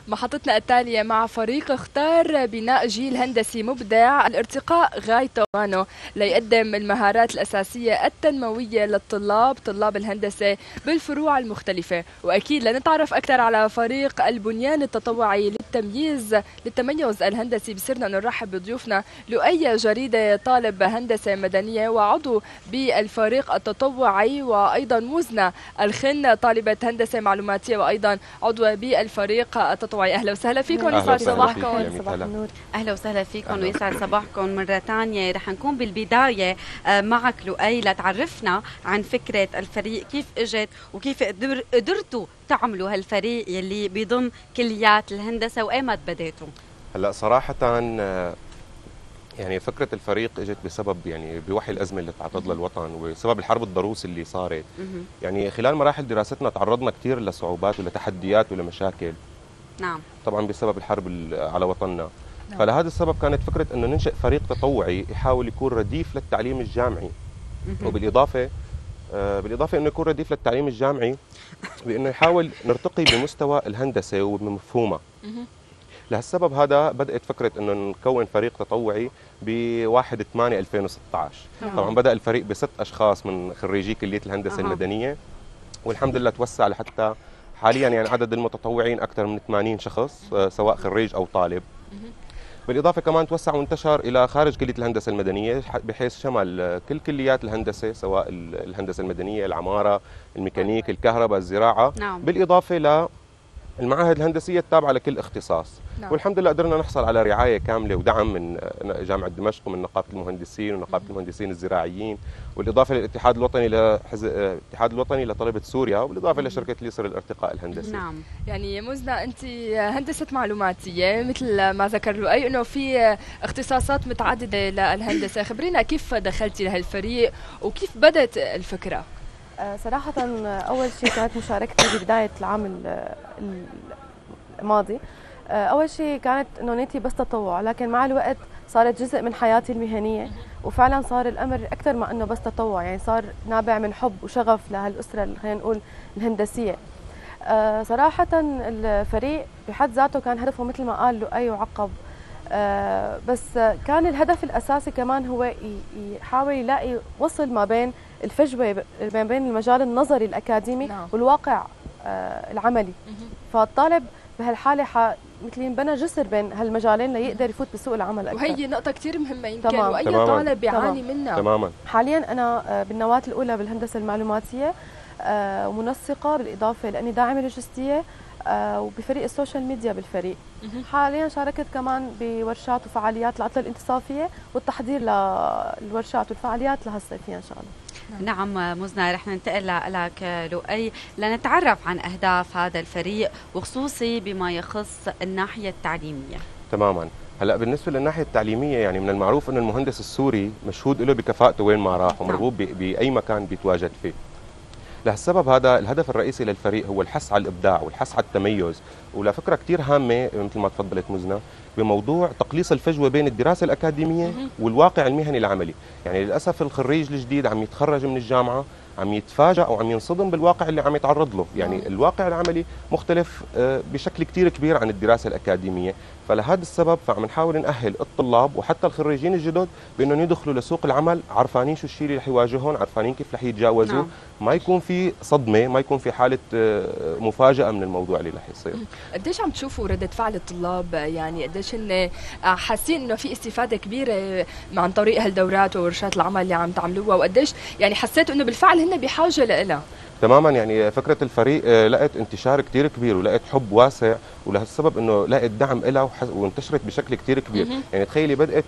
محطتنا التالية مع فريق اختار بناء جيل هندسي مبدع. الارتقاء غايته ليقدم المهارات الأساسية التنموية للطلاب طلاب الهندسة بالفروع المختلفة. وأكيد لنتعرف أكثر على فريق البنيان التطوعي للتميز الهندسي بصيرنا نرحب بضيوفنا لؤي جريدة طالب هندسة مدنية وعضو بالفريق التطوعي، وأيضا مزنة الخن طالبة هندسة معلوماتية وأيضا عضوة بالفريق التطوعي. أهلا وسهلا فيكم، يسعد صباحكم. صباح النور. أهلا وسهلا فيكم ويسعد صباحكم مرة ثانية. رح نكون بالبداية معك لؤي لتعرفنا عن فكرة الفريق، كيف اجت وكيف قدرتوا تعملوا هالفريق يلي بيضم كليات الهندسة وأيمت بديتوا؟ هلا صراحة يعني فكرة الفريق اجت بسبب يعني بوحي الأزمة اللي تعرض لها الوطن وبسبب الحرب الضروس اللي صارت. يعني خلال مراحل دراستنا تعرضنا كثير لصعوبات ولتحديات ولمشاكل. نعم. طبعا بسبب الحرب على وطننا. نعم. فلهذا السبب كانت فكرة انه ننشئ فريق تطوعي يحاول يكون رديف للتعليم الجامعي. وبالإضافة انه يكون رديف للتعليم الجامعي بانه يحاول نرتقي بمستوى الهندسة وبمفهومها. لهالسبب هذا بدأت فكرة انه نكون فريق تطوعي ب 1/8/2016. طبعا بدأ الفريق ب6 اشخاص من خريجي كلية الهندسة المدنية، والحمد لله توسع لحتى حاليا يعني عدد المتطوعين اكثر من 80 شخص سواء خريج او طالب. بالاضافه كمان توسع وانتشر الى خارج كليه الهندسه المدنيه بحيث شمل كل كليات الهندسه سواء الهندسه المدنيه، العماره، الميكانيك، الكهرباء، الزراعه. نعم. بالاضافه المعاهد الهندسيه التابعه لكل اختصاص. نعم. والحمد لله قدرنا نحصل على رعايه كامله ودعم من جامعه دمشق ومن نقابه المهندسين ونقابه المهندسين الزراعيين، والاضافه للاتحاد الوطني الاتحاد الوطني لطلبه سوريا، والاضافه لشركه اليسر للارتقاء الهندسي. نعم. يعني مزنة انت هندسه معلوماتيه مثل ما ذكر لؤي انه في اختصاصات متعدده للهندسه، خبرينا كيف دخلتي لهالفريق وكيف بدت الفكره؟ صراحة أول شيء كانت مشاركتي ببداية العام الماضي. أول شيء كانت إنه نيتي بس تطوع، لكن مع الوقت صارت جزء من حياتي المهنية، وفعلا صار الأمر أكثر ما إنه بس تطوع، يعني صار نابع من حب وشغف لهالأسرة خلينا نقول الهندسية. صراحة الفريق بحد ذاته كان هدفه مثل ما قال لؤي وعقب، بس كان الهدف الأساسي كمان هو يحاول يلاقي وصل ما بين الفجوة ما بين المجال النظري الأكاديمي والواقع العملي. فالطالب بهالحالة مثل ينبنى جسر بين هالمجالين ليقدر يفوت بسوق العمل أكثر. وهي نقطة كثير مهمة يمكن وأي طالب بيعاني منها. تماما. حاليا أنا بالنواة الأولى بالهندسة المعلوماتية ومنسقة، بالإضافة لأني داعمة لوجستية وبفريق السوشيال ميديا بالفريق. حاليا شاركت كمان بورشات وفعاليات العطلة الانتصافية والتحضير للورشات والفعاليات لهالصيفية إن شاء الله. نعم مزنة، رح ننتقل لك لؤي لنتعرف عن أهداف هذا الفريق وخصوصي بما يخص الناحية التعليمية. تماما. هلا بالنسبه للناحيه التعليميه يعني من المعروف ان المهندس السوري مشهود له بكفاءته وين ما راح ومرغوب باي مكان بيتواجد فيه. لهالسبب هذا الهدف الرئيسي للفريق هو الحث على الابداع والحث على التميز، ولفكره كثير هامه مثل ما تفضلت مزنة بموضوع تقليص الفجوه بين الدراسه الاكاديميه والواقع المهني العملي. يعني للاسف الخريج الجديد عم يتخرج من الجامعه عم يتفاجأ او عم ينصدم بالواقع اللي عم يتعرض له، يعني الواقع العملي مختلف بشكل كثير كبير عن الدراسه الاكاديميه. فلهذا السبب فعم نحاول نأهل الطلاب وحتى الخريجين الجدد بانهم يدخلوا لسوق العمل عرفانين شو الشيء اللي رح يواجههم، عرفانين كيف رح يتجاوزوه. ما يكون في صدمه، ما يكون في حاله مفاجاه من الموضوع اللي رح يصير. قديش عم تشوفوا ردة فعل الطلاب؟ يعني قديش هن حاسين انه في استفاده كبيره عن طريق هالدورات وورشات العمل اللي عم تعملوها، وقديش يعني حسيتوا انه بالفعل هن بحاجه لها؟ تماما. يعني فكره الفريق لقت انتشار كثير كبير ولقت حب واسع، ولهالسبب انه لقت دعم لها وانتشرت بشكل كثير كبير. يعني تخيلي بدات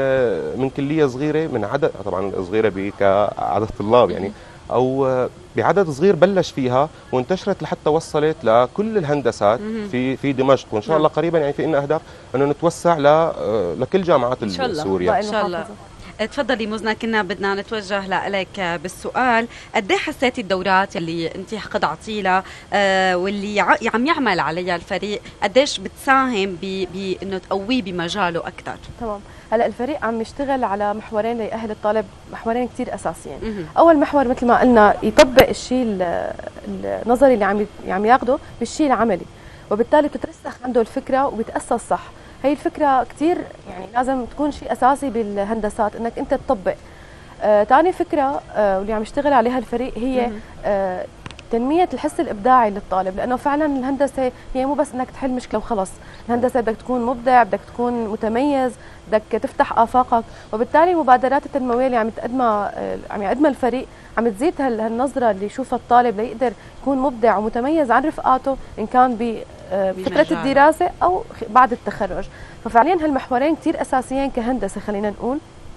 من كليه صغيره، من عدد طبعا صغيره كعدد طلاب يعني او بعدد صغير بلش فيها وانتشرت لحتى وصلت لكل الهندسات في دمشق، وان شاء الله قريبا يعني في لنا اهداف انه نتوسع لكل جامعات سوريا ان شاء الله. تفضلي مزنة، كنا بدنا نتوجه لك بالسؤال، قد ايه حسيتي الدورات اللي انت خضعتي لها واللي عم يعمل عليها الفريق قديش بتساهم بانه تقويه بمجاله اكثر؟ تمام. هلا الفريق عم يشتغل على محورين ليأهل الطالب، محورين كثير اساسيين. اول محور مثل ما قلنا يطبق الشيء النظري اللي عم ياخده بالشيء العملي، وبالتالي بتترسخ عنده الفكره وبيتاسس صح. هي الفكره كثير يعني لازم تكون شيء اساسي بالهندسات انك انت تطبق. ثاني فكره واللي عم يشتغل عليها الفريق هي تنمية الحس الإبداعي للطالب، لأنه فعلا الهندسة هي مو بس إنك تحل مشكلة وخلص، الهندسة بدك تكون مبدع، بدك تكون متميز، بدك تفتح آفاقك، وبالتالي المبادرات التنموية اللي عم يقدمها الفريق عم تزيد هالنظرة اللي يشوفها الطالب ليقدر يكون مبدع ومتميز عن رفقاته إن كان بفترة الدراسة أو بعد التخرج. ففعليا هالمحورين كتير أساسيين كهندسة خلينا نقول.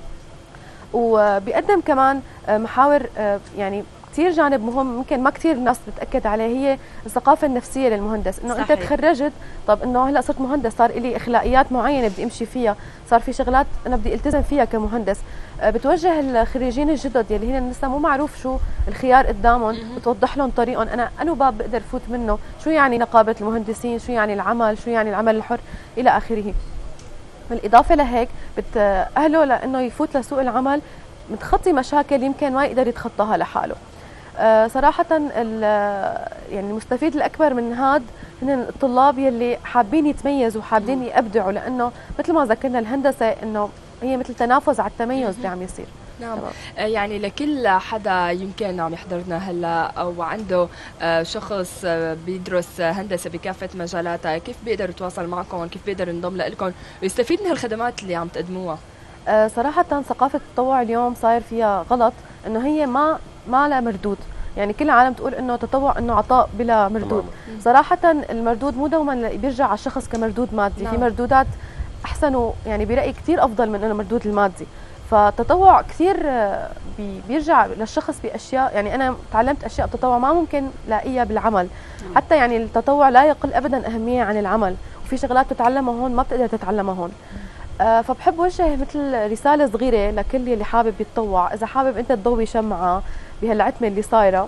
وبيقدم كمان محاور يعني كثير جانب مهم ممكن ما كثير الناس بتاكد عليه، هي الثقافه النفسيه للمهندس، انه صحيح. انت تخرجت، طب انه هلا صرت مهندس، صار لي اخلاقيات معينه بدي امشي فيها، صار في شغلات انا بدي التزم فيها كمهندس. بتوجه الخريجين الجدد يلي هن لسه مو معروف شو الخيار قدامهم، بتوضح لهم طريقهم، انا انو باب بقدر فوت منه، شو يعني نقابه المهندسين، شو يعني العمل، شو يعني العمل الحر الى اخره. بالاضافه لهيك بتاهله لانه يفوت لسوق العمل متخطي مشاكل يمكن ما يقدر يتخطاها لحاله. صراحة يعني المستفيد الأكبر من هاد هن الطلاب يلي حابين يتميزوا وحابين يبدعوا، لأنه مثل ما ذكرنا الهندسة إنه هي مثل تنافس على التميز اللي عم يصير. نعم. يعني لكل حدا يمكن عم يحضرنا هلا او عنده شخص بيدرس هندسه بكافه مجالاتها، كيف بيقدر يتواصل معكم؟ كيف بيقدر ينضم لكم ويستفيد من هالخدمات اللي عم تقدموها؟ صراحة ثقافة التطوع اليوم صاير فيها غلط، انه هي ما لها مردود، يعني كل العالم تقول انه تطوع انه عطاء بلا مردود. صراحة المردود مو دوما بيرجع على الشخص كمردود مادي، في مردودات احسن يعني برأيي كثير افضل من المردود المادي. فالتطوع كثير بيرجع للشخص باشياء، يعني انا تعلمت اشياء بتطوع ما ممكن لاقيها بالعمل، حتى يعني التطوع لا يقل ابدا اهمية عن العمل، وفي شغلات تتعلمها هون ما بتقدر تتعلمها هون. فبحب وجه مثل رسالة صغيرة لكل اللي حابب يتطوع، إذا حابب أنت تضوي شمعة بهالعتمة اللي صايرة،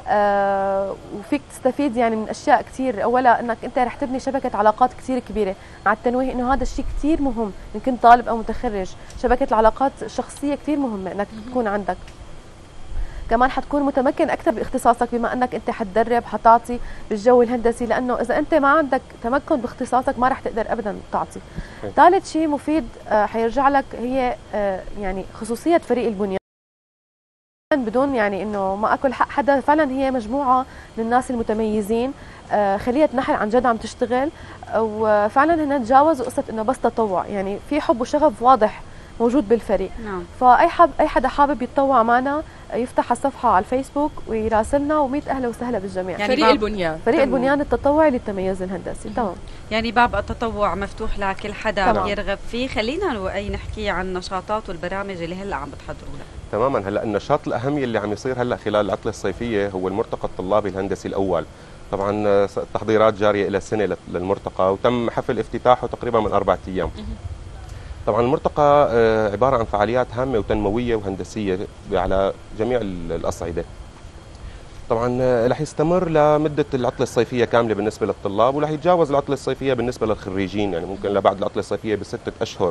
وفيك تستفيد يعني من أشياء كثير. أولا أنك أنت رح تبني شبكة علاقات كثير كبيرة، مع التنويه أنه هذا الشيء كثير مهم إن كنت طالب أو متخرج، شبكة العلاقات الشخصية كثير مهمة أنك تكون عندك. كمان حتكون متمكن اكثر باختصاصك بما انك انت حتدرب حتعطي بالجو الهندسي، لانه اذا انت ما عندك تمكن باختصاصك ما رح تقدر ابدا تعطي. ثالث شيء مفيد حيرجع لك هي يعني خصوصيه فريق البنيان، بدون يعني انه ما اكل حق حدا، فعلا هي مجموعه من الناس المتميزين، خليه نحل عن جد عم تشتغل، وفعلا هن تجاوزوا قصه انه بس تطوع، يعني في حب وشغف واضح موجود بالفريق. نعم. فاي حدا حابب يتطوع معنا يفتح الصفحه على الفيسبوك ويراسلنا، وميت اهلا وسهلا بالجميع. يعني فريق البنيان، فريق البنيان التطوعي للتميز الهندسي. تمام. يعني باب التطوع مفتوح لكل حدا يرغب فيه. خلينا نحكي عن النشاطات والبرامج اللي هلا عم بتحضروا لها. تماما. هلا النشاط الاهم اللي عم يصير هلا خلال العطله الصيفيه هو المرتقى الطلابي الهندسي الاول. طبعا التحضيرات جاريه الى سنه للمرتقى، وتم حفل افتتاحه تقريبا من 4 ايام. طبعا المرتقى عباره عن فعاليات هامه وتنمويه وهندسيه على جميع الاصعده. طبعا رح يستمر لمده العطله الصيفيه كامله بالنسبه للطلاب، ورح يتجاوز العطله الصيفيه بالنسبه للخريجين، يعني ممكن لبعد العطله الصيفيه ب6 اشهر.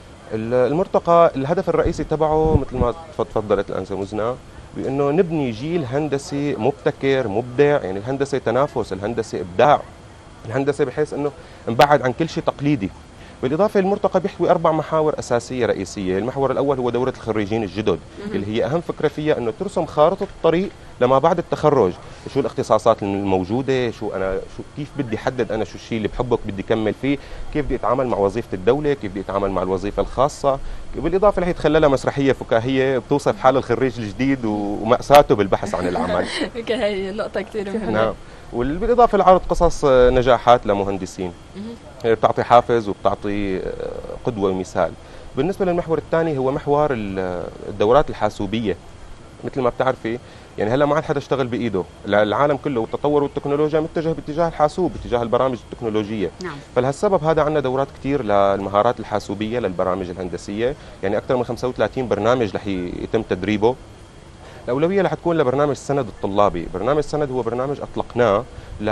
المرتقى الهدف الرئيسي تبعه مثل ما تفضلت الانسه مزنه بانه نبني جيل هندسي مبتكر مبدع، يعني الهندسه تنافس، الهندسه ابداع، الهندسه بحيث انه نبعد عن كل شيء تقليدي. بالاضافه المرتقى بيحوي 4 محاور اساسيه رئيسيه. المحور الاول هو دوره الخريجين الجدد، اللي هي اهم فكره فيها انه ترسم خارطه الطريق لما بعد التخرج، شو الاختصاصات الموجوده، كيف بدي احدد انا شو الشيء اللي بحبه بدي اكمل فيه، كيف بدي اتعامل مع وظيفه الدوله، كيف بدي اتعامل مع الوظيفه الخاصه. بالاضافه رح يتخللها مسرحيه فكاهيه بتوصف حال الخريج الجديد ومأساته بالبحث عن العمل. هي نقطه كثير مهمه. نعم. وبالاضافه لعرض قصص نجاحات لمهندسين، هي بتعطي حافز وبتعطي قدوه ومثال. بالنسبه للمحور الثاني هو محور الدورات الحاسوبيه. مثل ما بتعرفي يعني هلا ما عاد حدا اشتغل بايده، العالم كله والتطور والتكنولوجيا متجه باتجاه الحاسوب، باتجاه البرامج التكنولوجيه. نعم. فلهالسبب هذا عندنا دورات كثير للمهارات الحاسوبيه للبرامج الهندسيه، يعني اكثر من 35 برنامج رح يتم تدريبه. الاولويه رح تكون لبرنامج السند الطلابي. برنامج السند هو برنامج اطلقناه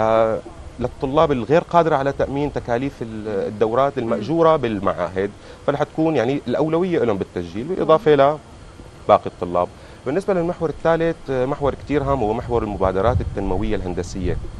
للطلاب الغير قادره على تامين تكاليف الدورات الماجوره بالمعاهد، فرح تكون يعني الاولويه لهم بالتسجيل بالاضافه لباقي الطلاب. بالنسبه للمحور الثالث محور كثير هام هو محور المبادرات التنمويه الهندسيه.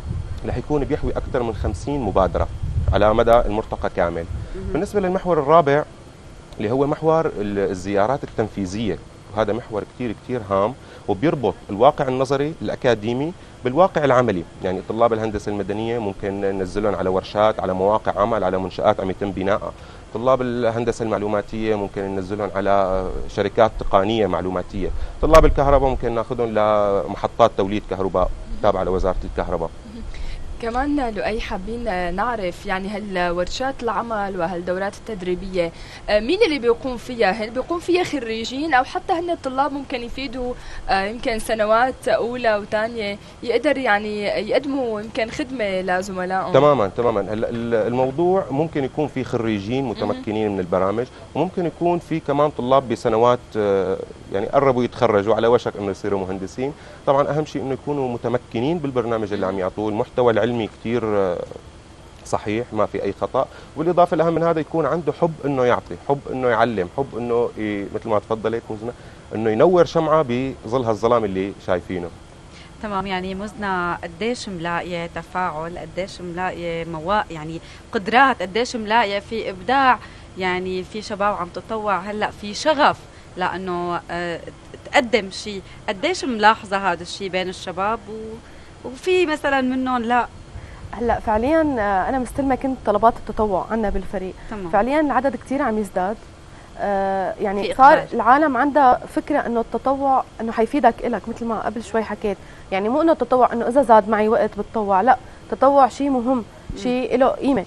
رح يكون بيحوي اكثر من 50 مبادره على مدى المرتقى كامل. بالنسبه للمحور الرابع اللي هو محور الزيارات التنفيذيه، وهذا محور كثير كثير هام وبيربط الواقع النظري الأكاديمي بالواقع العملي. يعني طلاب الهندسة المدنية ممكن ننزلهم على ورشات، على مواقع عمل، على منشآت عم يتم بنائها. طلاب الهندسة المعلوماتية ممكن ننزلهم على شركات تقنية معلوماتية. طلاب الكهرباء ممكن ناخذهم لمحطات توليد كهرباء تابعة لوزارة الكهرباء. كمان لؤي حابين نعرف يعني هالورشات العمل وهالدورات التدريبية مين اللي بيقوم فيها؟ هل بيقوم فيها خريجين أو حتى هن الطلاب ممكن يفيدوا يمكن سنوات أولى وثانية يقدر يعني يقدموا يمكن خدمة لزملائهم؟ تماما. هلا الموضوع ممكن يكون في خريجين متمكنين من البرامج، وممكن يكون في كمان طلاب بسنوات يعني قربوا يتخرجوا على وشك انه يصيروا مهندسين. طبعا اهم شيء انه يكونوا متمكنين بالبرنامج اللي عم يعطوه، المحتوى العلمي كثير صحيح ما في اي خطا، بالاضافه الاهم من هذا يكون عنده حب انه يعطي، حب انه يعلم، حب انه مثل ما تفضلت مزنة انه ينور شمعه بظل هالظلام اللي شايفينه. تمام. يعني مزنة قديش ملاقيه تفاعل، قديش ملاقيه يعني قدرات، قديش ملاقيه في ابداع، يعني في شباب عم تطوع هلا في شغف لانه تقدم شيء، قديش ملاحظه هذا الشيء بين الشباب وفي مثلا منهم لا؟ هلا فعليا انا مستلمه كنت طلبات التطوع عنا بالفريق. تمام. فعليا العدد كثير عم يزداد. يعني صار العالم عندها فكره انه التطوع انه حيفيدك الك، مثل ما قبل شوي حكيت، يعني مو انه التطوع انه اذا زاد معي وقت بتطوع، لا، التطوع شيء مهم، شيء له قيمه.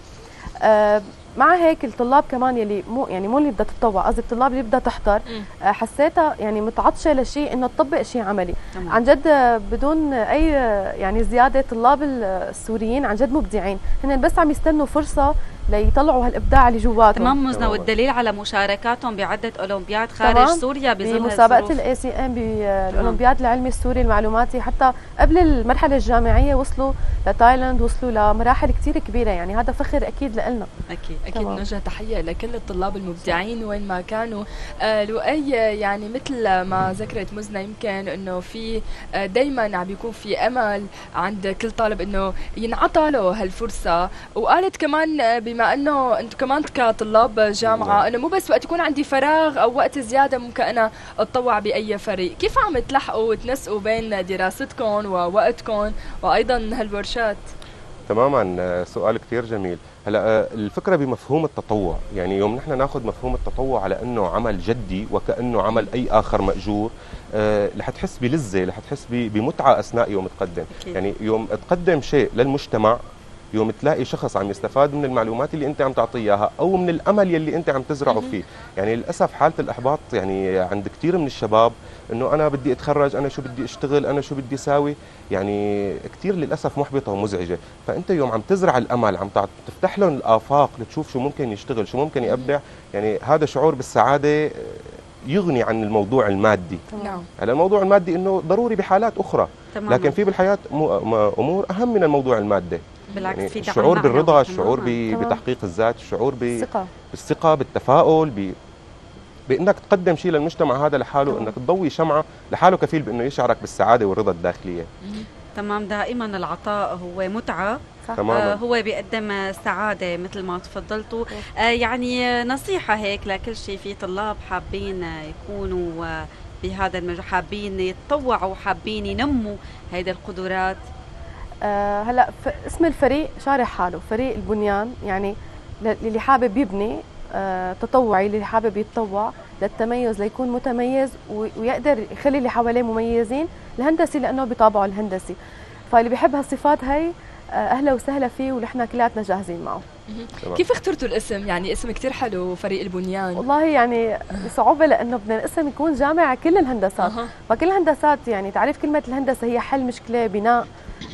مع هيك الطلاب كمان يلي مو اللي بدها تتطوع، قصدي الطلاب اللي بدها تحضر، حسيتها يعني متعطشه لشيء انه تطبق شيء عملي. تمام. عن جد بدون اي يعني زياده، طلاب السوريين عن جد مبدعين، هن بس عم يستنوا فرصه ليطلعوا هالابداع اللي جواتهم. تمام مزنة، والدليل على مشاركاتهم بعده اولمبياد خارج سوريا بظل بمسابقه الاي سي ام، بالاولمبياد العلمي السوري المعلوماتي، حتى قبل المرحله الجامعيه وصلوا لتايلاند، وصلوا لمراحل كثير كبيره، يعني هذا فخر اكيد لنا. اكيد نوجه تحيه لكل الطلاب المبدعين وين ما كانوا. لؤي يعني مثل ما ذكرت مزنة، يمكن انه في دائما عم بيكون في امل عند كل طالب انه ينعطى له هالفرصه، وقالت كمان بما انه انتم كمان كطلاب جامعه انه مو بس وقت يكون عندي فراغ او وقت زياده ممكن انا اتطوع باي فريق، كيف عم تلحقوا وتنسقوا بين دراستكم ووقتكم وايضا هالورشات؟ تماما، سؤال كثير جميل. هلا الفكره بمفهوم التطوع، يعني يوم نحن ناخذ مفهوم التطوع على انه عمل جدي وكانه عمل اي اخر ماجور، رح تحس بلذه، رح تحس بمتعه اثناء يوم تقدم. يعني يوم تقدم شيء للمجتمع، يوم تلاقي شخص عم يستفاد من المعلومات اللي انت عم تعطيه اياها او من الامل يلي انت عم تزرعه فيه. يعني للاسف حاله الاحباط يعني عند كثير من الشباب، انه انا بدي اتخرج، انا شو بدي اشتغل، انا شو بدي اساوي، يعني كثير للاسف محبطه ومزعجه. فانت يوم عم تزرع الامل، عم تفتح لهم الافاق لتشوف شو ممكن يشتغل، شو ممكن يبدع، يعني هذا شعور بالسعاده يغني عن الموضوع المادي. هلا الموضوع المادي انه ضروري بحالات اخرى، لكن في بالحياه امور اهم من الموضوع المادي. بالعكس، يعني في الشعور بالرضا، الشعور بتحقيق الذات، الشعور بالثقة، بالتفاؤل، بانك تقدم شيء للمجتمع، هذا لحاله انك تضوي شمعة لحاله كفيل بانه يشعرك بالسعادة والرضا الداخلية. تمام. دائما العطاء هو متعة، هو بيقدم سعادة مثل ما تفضلتوا. يعني نصيحة هيك لكل شيء، في طلاب حابين يكونوا بهذا المجال، حابين يتطوعوا، حابين ينموا هيدي القدرات. هلا اسم الفريق شارح حاله، فريق البنيان، يعني اللي حابب يبني تطوعي، اللي حابب يتطوع للتميز، ليكون متميز ويقدر يخلي اللي حواليه مميزين، الهندسي لانه بطابعه الهندسي. فاللي بيحب هالصفات هي اهلا وسهلا فيه، ونحن كلياتنا جاهزين معه. كيف اخترتوا الاسم؟ يعني اسم كثير حلو، فريق البنيان. والله يعني بصعوبة، لانه بدنا الاسم يكون جامع كل الهندسات. فكل الهندسات، يعني تعريف كلمة الهندسة هي حل مشكلة، بناء،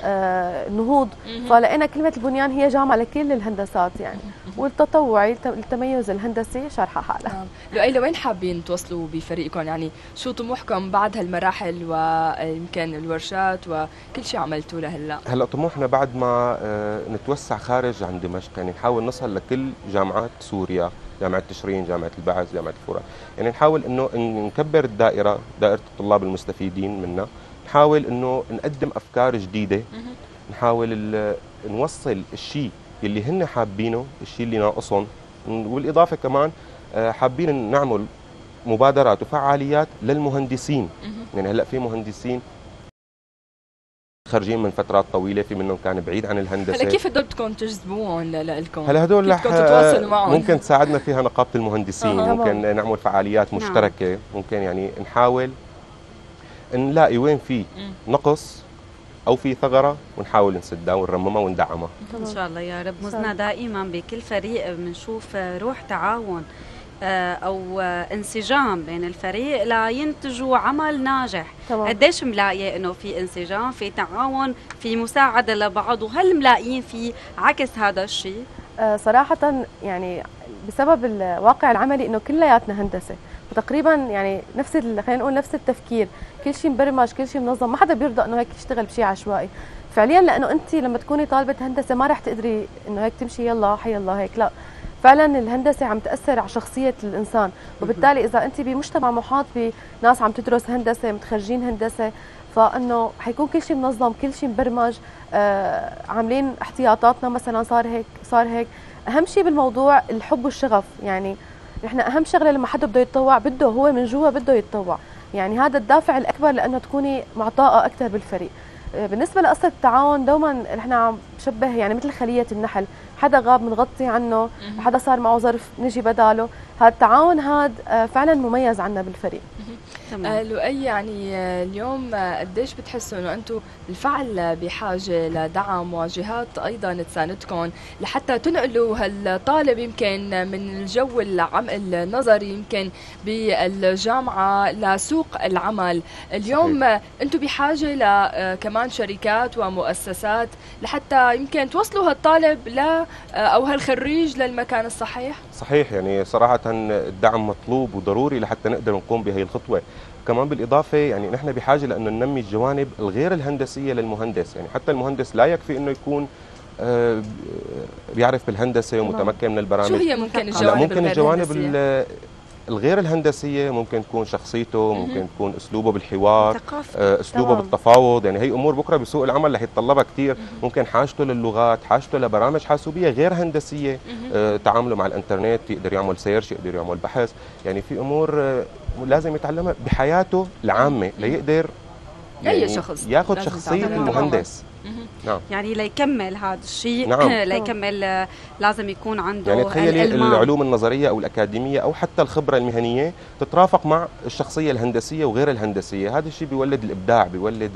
نهوض، فلقينا كلمة البنيان هي جامعة لكل الهندسات يعني. والتطوعي التميز الهندسي شارحة حالها. لؤي، لوين حابين توصلوا بفريقكم؟ يعني شو طموحكم بعد هالمراحل ويمكن الورشات وكل شيء عملتوه لهلا؟ هلا طموحنا بعد ما نتوسع خارج عن دمشق، يعني نحاول نصل لكل جامعات سوريا، جامعة تشرين، جامعة البعث، جامعة الفرات، يعني نحاول انه نكبر دائرة الطلاب المستفيدين منا، نحاول انه نقدم افكار جديدة، نحاول نوصل الشيء اللي هن حابينه، الشيء اللي ناقصهم. والاضافه كمان حابين نعمل مبادرات وفعاليات للمهندسين. يعني هلا في مهندسين خارجين من فترات طويله، في منهم كان بعيد عن الهندسه. هلا كيف هدول بدكم تجذبوهم لكم؟ هلا هدول كيف بدكم تتواصلوا معهم؟ ممكن تساعدنا فيها نقابه المهندسين، ممكن نعمل فعاليات مشتركه، ممكن يعني نحاول نلاقي وين في نقص او في ثغره ونحاول نسدها ونرممها وندعمها ان شاء الله يا رب. مزنا دائما بكل فريق بنشوف روح تعاون او انسجام بين الفريق لينتجوا عمل ناجح. قديش ملاقيه انه في انسجام، في تعاون، في مساعده لبعض، وهل ملاقيين في عكس هذا الشيء؟ صراحه يعني بسبب الواقع العملي انه كلياتنا هندسه، وتقريبا يعني نفس خلينا نقول نفس التفكير، كل شيء مبرمج، كل شيء منظم، ما حدا بيرضى انه هيك يشتغل بشيء عشوائي فعليا، لانه انت لما تكوني طالبه هندسه ما راح تقدري انه هيك تمشي يلا حي الله هيك، لا فعلا الهندسه عم تاثر على شخصيه الانسان، وبالتالي اذا انت بمجتمع محاط بناس عم تدرس هندسه، متخرجين هندسه، فانه حيكون كل شيء منظم، كل شيء مبرمج، عاملين احتياطاتنا مثلا، صار هيك. اهم شيء بالموضوع الحب والشغف، يعني نحن اهم شغله لما حدا بده يتطوع بده هو من جوا بده يتطوع، يعني هذا الدافع الاكبر لانه تكوني معطاءه اكثر بالفريق. بالنسبه لقصه التعاون دوما نحن عم بشبه يعني مثل خليه النحل، حدا غاب بنغطي عنه، حدا صار معه ظرف نجي بداله، هذا التعاون هذا فعلا مميز عنا بالفريق. لؤي، يعني اليوم قديش بتحسوا انه انتم بالفعل بحاجه لدعم وجهات ايضا تساندكم لحتى تنقلوا هالطالب يمكن من الجو النظري يمكن بالجامعه لسوق العمل؟ اليوم انتم بحاجه لكمان شركات ومؤسسات لحتى يمكن توصلوا هالطالب او هالخريج للمكان الصحيح. صحيح، يعني صراحه الدعم مطلوب وضروري لحتى نقدر نقوم بهي الخطوه. كمان بالإضافة يعني نحن بحاجة لأنه ننمي الجوانب الغير الهندسية للمهندس، يعني حتى المهندس لا يكفي أنه يكون بيعرف بالهندسة ومتمكن من البرامج. شو هي ممكن الجوانب الغير الهندسية؟ ممكن تكون شخصيته، ممكن تكون أسلوبه بالحوار، أسلوبه بالتفاوض، يعني هي أمور بكرة بسوق العمل رح يتطلبها كثير. ممكن حاجته للغات، حاجته لبرامج حاسوبية غير هندسية، تعامله مع الانترنت، يقدر يعمل سيرش، يقدر يعمل بحث، يعني في أمور لازم يتعلمها بحياته العامة ليقدر يعني أي شخص ياخذ شخصية المهندس. نعم. يعني ليكمل هذا الشيء، نعم. ليكمل لازم يكون عنده يعني تخيلي العلوم النظرية أو الأكاديمية أو حتى الخبرة المهنية تترافق مع الشخصية الهندسية وغير الهندسية، هذا الشيء بيولد الإبداع، بيولد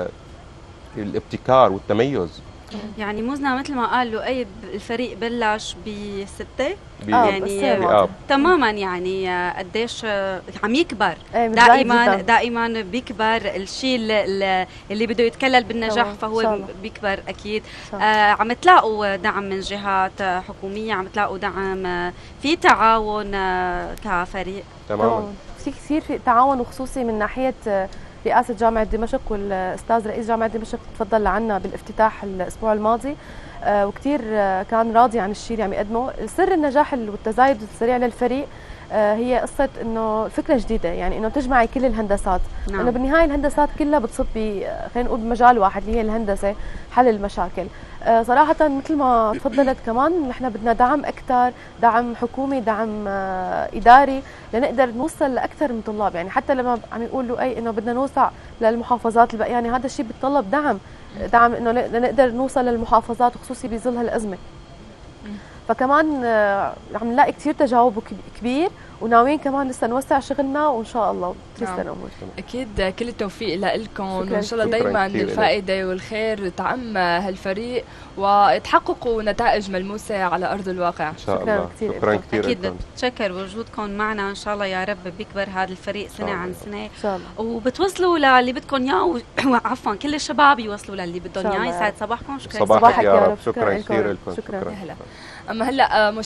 الابتكار والتميز. يعني مزنا مثل ما قال لؤي الفريق بلش ب6 يعني تماما، يعني قديش عم يكبر دائما بيكبر الشيء اللي بده يتكلل بالنجاح فهو بيكبر اكيد. عم تلاقوا دعم من جهات حكوميه، عم تلاقوا دعم، في تعاون كفريق تماما، في كثير في تعاون، وخصوصي من ناحيه رئاسة جامعة دمشق والأستاذ رئيس جامعة دمشق تفضل لعنا بالافتتاح الأسبوع الماضي، وكثير كان راضي عن الشيء اللي عم يقدمه. سر النجاح والتزايد السريع للفريق هي قصة إنه فكرة جديدة، يعني إنه تجمعي كل الهندسات، نعم. إنه بالنهاية الهندسات كلها بتصب خلينا نقول بمجال واحد اللي هي الهندسة، حل المشاكل. صراحة مثل ما تفضلت كمان نحن بدنا دعم أكثر، دعم حكومي، دعم إداري، لنقدر نوصل لأكثر من طلاب. يعني حتى لما عم يقولوا أي إنه بدنا نوسع للمحافظات البقيانة، هذا الشيء بيتطلب دعم إنه لنقدر نوصل للمحافظات وخصوصي بظل هالأزمة. فكمان عم نلاقي كثير تجاوب كبير، وناويين كمان لسه نوسع شغلنا وان شاء الله تسلم الامور. اكيد كل التوفيق لكم، وان شاء الله دائما الفائده والخير تعم هالفريق وتحققوا نتائج ملموسه على ارض الواقع. ان شاء الله. شكرا كثير. اكيد بتشكر وجودكم معنا، ان شاء الله يا رب بيكبر هذا الفريق سنه عن سنه ان شاء الله، وبتوصلوا للي بدكم اياه عفوا كل الشباب يوصلوا للي بدهم اياه. يسعد صباحكم. شكرا صباحك يا رب. شكرا كثير لكم. شكرا. اما هلا